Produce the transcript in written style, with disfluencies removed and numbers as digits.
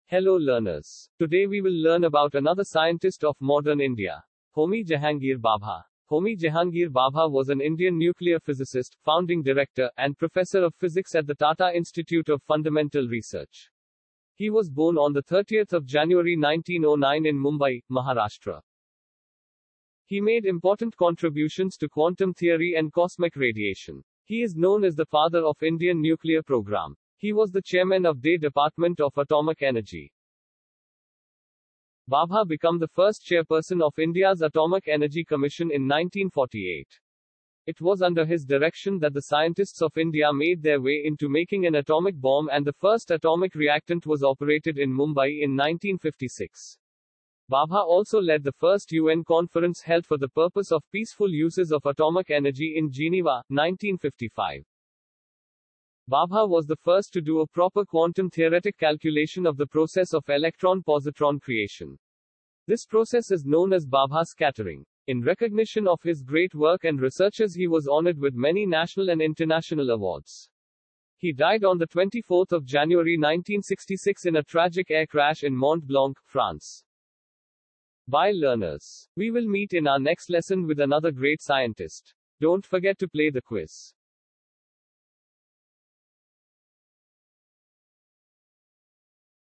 Hello learners. Today we will learn about another scientist of modern India, Homi Jahangir Bhabha. Homi Jahangir Bhabha was an Indian nuclear physicist, founding director, and professor of physics at the Tata Institute of Fundamental Research. He was born on the 30th of January 1909 in Mumbai, Maharashtra. He made important contributions to quantum theory and cosmic radiation. He is known as the father of Indian nuclear program. He was the chairman of DE Department of Atomic Energy. Bhabha became the first chairperson of India's Atomic Energy Commission in 1948. It was under his direction that the scientists of India made their way into making an atomic bomb, and the first atomic reactant was operated in Mumbai in 1956. Bhabha also led the first UN conference held for the purpose of peaceful uses of atomic energy in Geneva, 1955. Bhabha was the first to do a proper quantum theoretic calculation of the process of electron-positron creation. This process is known as Bhabha scattering. In recognition of his great work and researches, he was honored with many national and international awards. He died on the 24th of January 1966 in a tragic air crash in Mont Blanc, France. Bye learners. We will meet in our next lesson with another great scientist. Don't forget to play the quiz.